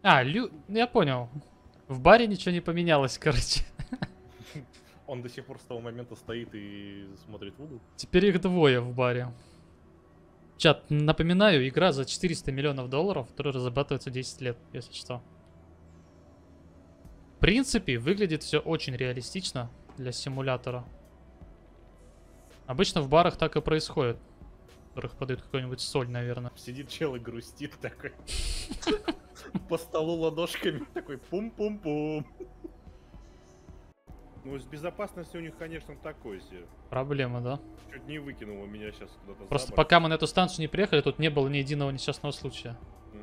Я понял. В баре ничего не поменялось, короче. Он до сих пор с того момента стоит и смотрит в угол. Теперь их двое в баре. Чат, напоминаю, игра за 400 миллионов долларов, которая разрабатывается 10 лет, если что. В принципе, выглядит все очень реалистично для симулятора. Обычно в барах так и происходит. В которых подают какую-нибудь соль, наверное. Сидит чел и грустит такой. По столу ладошками такой пум-пум-пум. Ну, с безопасностью у них, конечно, такой себе. Проблема, да? Чуть не выкинуло меня сейчас куда-то. Просто пока мы на эту станцию не приехали, тут не было ни единого несчастного случая.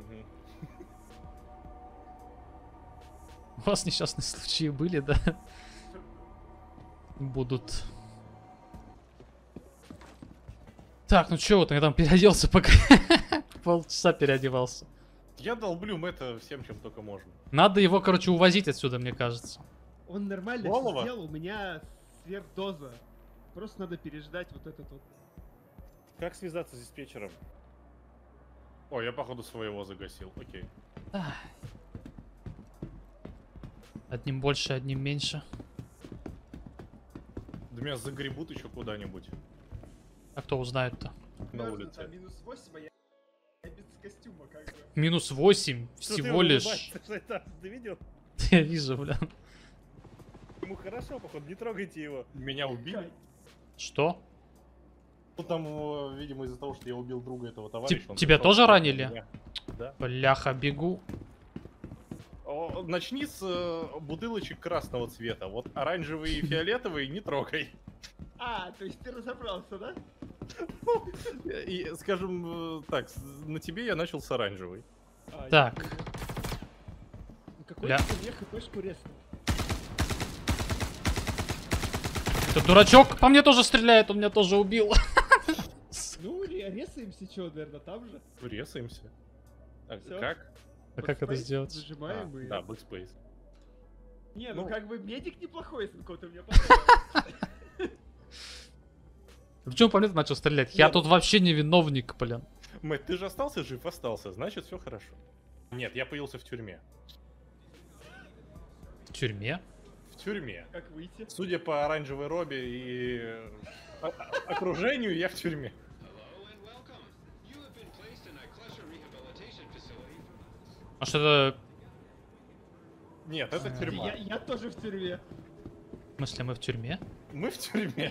У вас несчастные случаи были, да? Будут. Так, ну чё, вот я там переоделся, пока полчаса переодевался. Я долблю Мэтта всем, чем только можно. Надо его, короче, увозить отсюда, мне кажется. Он нормально Голова? все сделал, у меня сверхдоза. Просто надо переждать вот этот вот. Как связаться с диспетчером? О, я походу своего загасил, окей. Одним больше, одним меньше. Да меня загребут еще куда-нибудь. А кто узнает-то? На Мерзнет, улице. там минус 8, а я без костюма как бы. Минус 8 Что ты всего лишь. улыбаешься? Что это? Ты видел? Я вижу, бля. Ему хорошо, походу, не трогайте его. Меня убили. Что? Ну там, видимо, из-за того, что я убил друга этого товарища. он Тебя пришел тоже к ранили? меня. Да. Бляха, бегу. Начни с бутылочек красного цвета. Вот оранжевые и фиолетовые не трогай. А, то есть ты разобрался, да? И, скажем так, на тебе я начал с оранжевой. А, Так. я понял. Ну, какой Бля. ты мне хпшку резнул? Ты дурачок, по мне тоже стреляет, он меня тоже убил. Ну, резаемся, чё, наверное, там же. Резаемся. Так, Всё. как? А как это Backspace сделать? Зажимаем и... Да, backspace. Не, ну ну. как бы медик неплохой, если кого-то мне понравился. Почему по мне начал стрелять? Я Нет. тут вообще не виновник, блин. Мэтт, ты же остался жив? Остался, значит все хорошо. Нет, я появился в тюрьме. В тюрьме? В тюрьме. Как выйти? Судя по оранжевой робе и окружению, я в тюрьме. Может это... Нет, это тюрьма. Я тоже в тюрьме. В смысле, мы в тюрьме? Мы в тюрьме.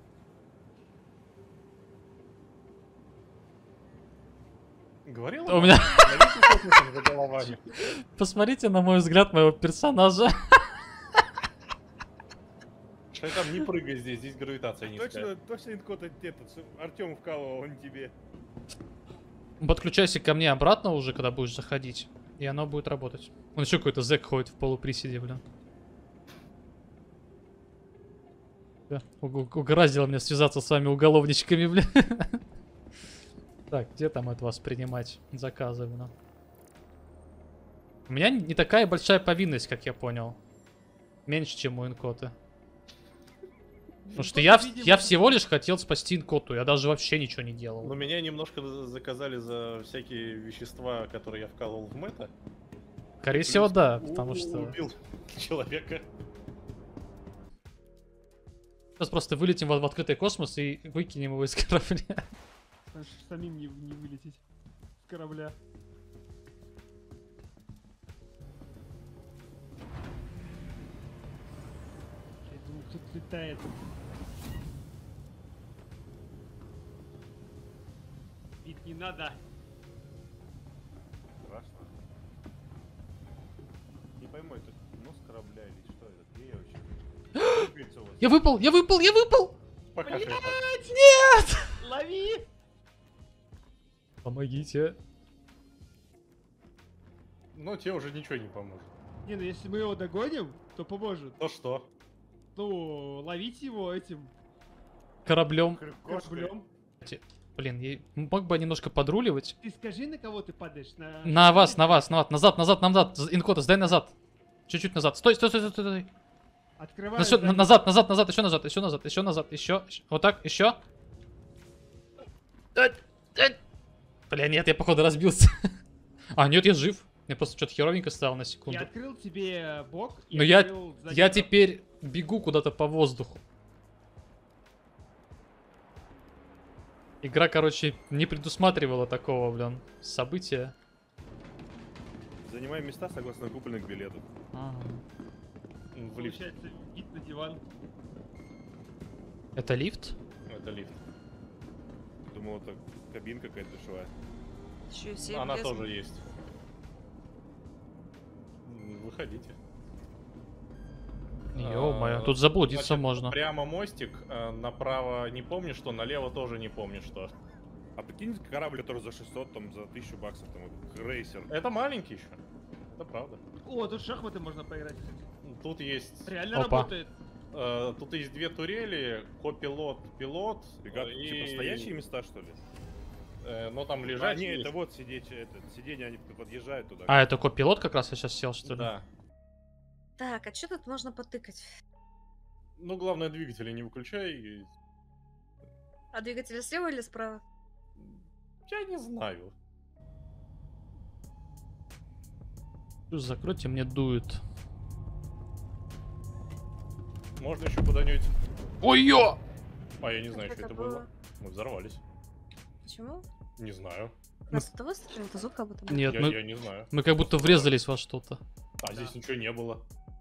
Говорил? У меня... Навесил космосом за головами. Посмотрите на мой взгляд моего персонажа. Что там не прыгай здесь, здесь гравитация низкая. Точно инкот этот, Артем вкалывал, он тебе. Подключайся ко мне обратно уже, когда будешь заходить. И оно будет работать. Он еще какой-то зэк ходит в полуприседе, блин. Да, угораздило меня связаться с вами уголовничками, блин. Так, где там от вас принимать заказы, блин? У меня не такая большая повинность, как я понял. Меньше, чем у инкота. Потому что я всего лишь хотел спасти инкоту. Я даже вообще ничего не делал. Но меня немножко заказали за всякие вещества, которые я вкалывал в Мэтта. Скорее всего, да, потому что... Убил человека. Сейчас просто вылетим в открытый космос и выкинем его из корабля. Самим не вылететь с корабля. Я думаю, кто-то летает. Вид не надо. Страшно. Не пойму, это нос корабля или что это? Где я вообще? Двигается у вас. Я выпал, я выпал, я выпал! Пока что. Нет! Лови! Помогите. Но тебе уже ничего не поможет. Не, ну если мы его догоним, то поможет. То что? Ну, ловить его этим Кораблем. кораблем. Блин, я мог бы немножко подруливать. Ты скажи, на кого ты падаешь? На вас, назад, назад. Инкота, сдай назад. Чуть-чуть назад. Стой. Открывай. Назад, еще назад. Вот так, еще. Бля, нет, я походу разбился. А, нет, я жив. Я просто что-то херовенько стал на секунду. Я открыл тебе бок. и Но я открыл задний бок. теперь бегу куда-то по воздуху. Игра, короче, не предусматривала такого, блин, события. Занимаем места согласно купленных билетов. Ага. В лифт. Получается, вид на диван. Это лифт? Это лифт. Думал, это кабинка какая-то душевая. Еще и все Она влезли. тоже есть. Выходите. Ё-моё, тут заблудиться Значит, можно. Прямо мостик, направо не помню что, налево тоже не помню что. А прикинь, корабль, который за 600, там, за 1000 баксов, там, крейсер. Это маленький еще. Это правда. О, тут в шахматы можно поиграть, кстати. Тут есть, Реально Опа. работает. тут есть две турели, копилот, пилот. Ребята, и- типа стоящие места, что ли? Но там А, лежать. не, есть. это вот сидеть, сиденье, они подъезжают туда. А, это копилот как раз я сейчас сел, что ли? Да. Так, а что тут можно потыкать? Ну, главное, двигатели не выключай. А двигатель слева или справа? Я не знаю. Закройте, мне дует. Можно еще куда-нибудь. Ой-ё! А я не знаю, Что что это такое? было. Мы взорвались. Почему? Не знаю. Просто ты выстрелил, это звук как будто бы. Нет, я мы, не знаю. мы как будто врезались во что-то. А здесь ничего не было.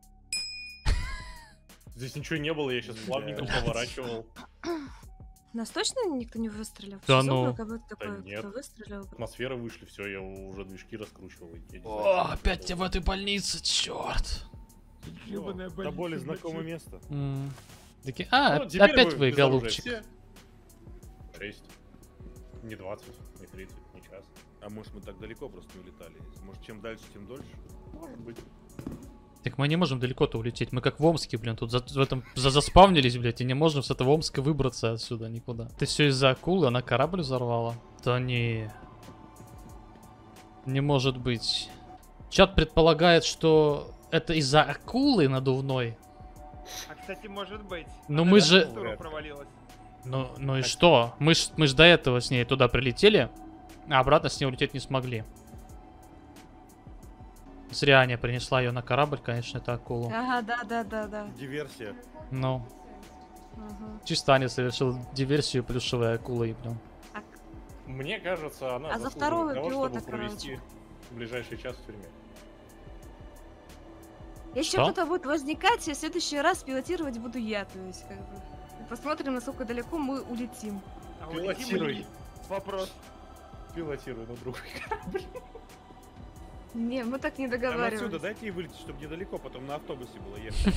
Здесь ничего не было, я сейчас плавненько поворачивал. Нас точно никто не выстрелил? Да Звук ну. был как будто такой, нет. кто выстрелил. Атмосферы вышли, все, я уже движки раскручивал. Я не знаю, О, что опять это я в было. этой больнице, черт. Ёбаная Да больница, более значит. знакомое место. А, Ну, теперь опять вы, без оружия голубчик. все. 6. Не 20, не 30, не час. А может мы так далеко просто не улетали? Может чем дальше, тем дольше? Может быть. Так мы не можем далеко-то улететь. Мы как в Омске, блин, тут заспавнились, блядь, и не можем с этого Омска выбраться отсюда никуда. Это все из-за акулы, она корабль взорвала? Да не. Не может быть. Чат предполагает, что это из-за акулы надувной. А, кстати, может быть. Но Она мы в же- сторону провалилась. Ну и что? Мы ж до этого с ней туда прилетели, а обратно с ней улететь не смогли. Зря Аня принесла ее на корабль, конечно, это акула. Ага, да. Диверсия. Ну, Ага. чисто Аня совершила диверсию плюшевой акулой, блин. А, Мне кажется, она А за заслуживает второго того, пилота, чтобы провести ближайший час в тюрьме. Если Что? кто-то будет возникать, в следующий раз пилотировать буду я, то есть как бы. Посмотрим, насколько далеко мы улетим. А улетим мы Пилотируй. не- Вопрос. Пилотируй на другой. Не, мы так не Там отсюда договаривались. дайте ей вылететь, чтобы недалеко, потом на автобусе было ехать.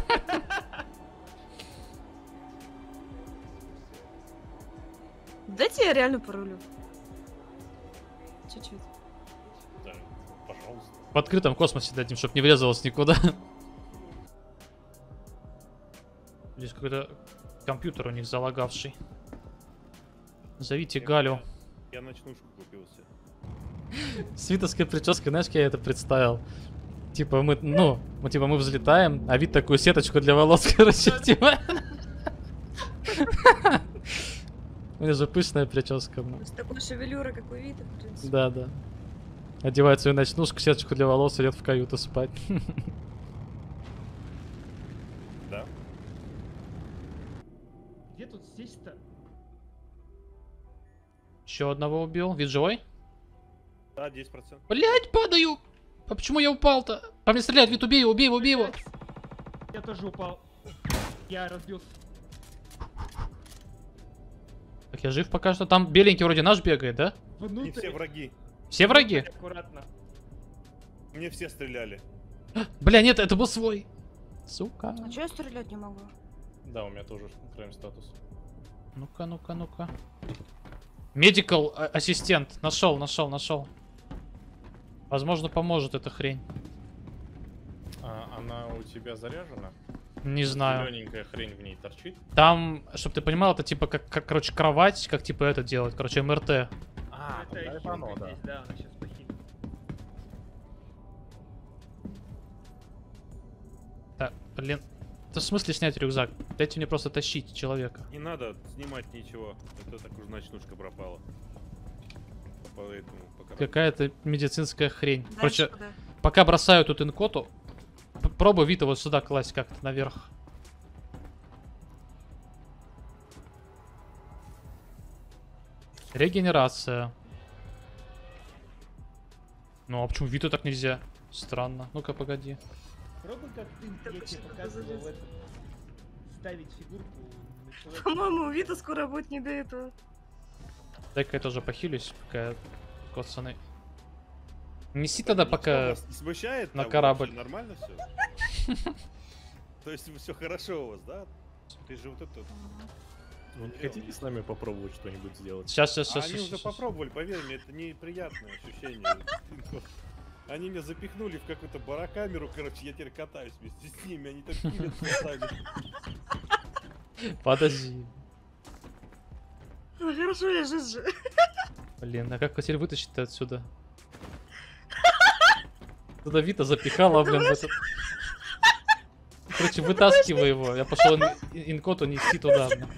Дайте я реально порулю. Чуть-чуть. Да, пожалуйста. В открытом космосе дадим, чтобы не врезалось никуда. Здесь какой-то компьютер у них залагавший. Зовите Галю. Я ночнушку купил себе. С витовской прической, знаешь, как я это представил? Типа мы, мы взлетаем, а вид такую сеточку для волос, короче, типа. У меня же пышная прическа, ну. С такой шевелюрой, как у Вита, в принципе. Да. Одевает свою ночнушку, сеточку для волос, идет в каюту спать. Да? Где тут здесь-то? Еще одного убил. Вид живой? Да, 10%. Блять, падаю! А почему я упал-то? По мне стреляет, Вид, убей его, убей его, убей его! Я тоже упал. Я разбился. Так, я жив пока что. Там беленький вроде наш бегает, да? Не Внутрь. все враги. Все враги? Аккуратно. Мне все стреляли. Бля, нет, это был свой. Сука. А чё я стрелять не могу? Да, у меня тоже крайм статус. Ну-ка. Медикал ассистент. Нашел. Возможно, поможет эта хрень. А она у тебя заряжена? Не знаю. Зелененькая хрень в ней торчит. Там, чтобы ты понимал, это типа как, короче, кровать, как типа это делать. Короче, МРТ. А, Это это оно, Хилка да. здесь, да, она сейчас похилит. Так, блин. Это в смысле снять рюкзак? Дайте мне просто тащить человека. Не надо снимать ничего. Это так уж ночнушка пропала. по этому, по кораблю. Какая-то медицинская хрень. Дальше Короче, куда? пока бросаю тут инкоту, пробуй Вита вот сюда класть как-то наверх. Регенерация. Ну а почему Вита так нельзя? Странно. Ну-ка, погоди. Пробуй, как ты, я тебе показывал это. Ставить фигурку на человека. По-моему, Вита скоро будет не до этого. Дай-ка я тоже похилюсь, пока коцаны. Неси тогда Ничего пока... вас не смущает? на Там корабль. вообще нормально все? То есть все хорошо у вас, да? Ты же вот это... Вы не хотите с нами попробовать что-нибудь сделать? Сейчас. Они уже попробовали, поверь мне, это неприятное ощущение. Они меня запихнули в какую-то барокамеру, короче, я теперь катаюсь вместе с ними, они там пилятся сами. Подожди. Ну, хорошо, я же. Блин, а как теперь вытащить-то отсюда? Туда Вита запихала, блин, в этот... Короче, вытаскивай его. Я пошел инкоту нести туда, блин.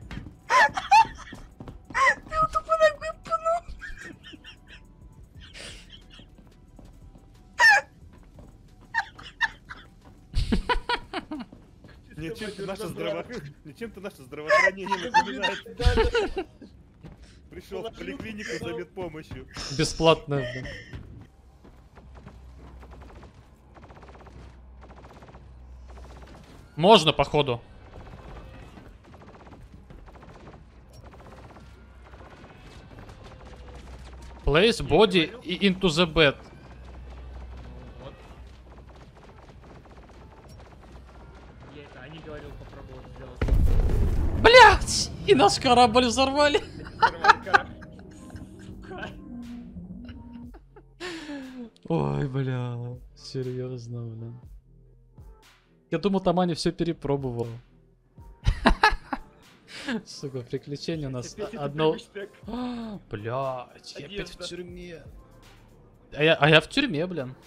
Ничем-то наше здравоохранение напоминает. Пришел в поликлинику за медпомощью. Бесплатно, блин. Можно, походу. Place body и into the bed. Вот. Я это, они говорил попробовать сделать. Блять! И наш корабль взорвали. Взорвали корабль. Сука. Ой, бля. Серьезно, блин. Я думал, там Аня все перепробовал. Сука, приключения у нас Опять это одно... привычная Блять, я опять в одежда. тюрьме. А я в тюрьме, блин.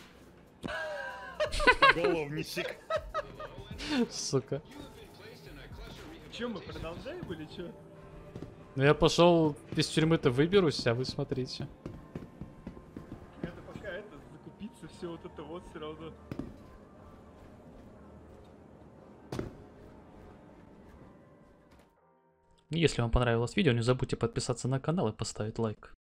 Головничек. Сука. Че, мы продолжаем или че? Ну я пошел из тюрьмы-то выберусь, а вы смотрите. Надо пока это закупиться, все вот это вот все равно. Если вам понравилось видео, не забудьте подписаться на канал и поставить лайк.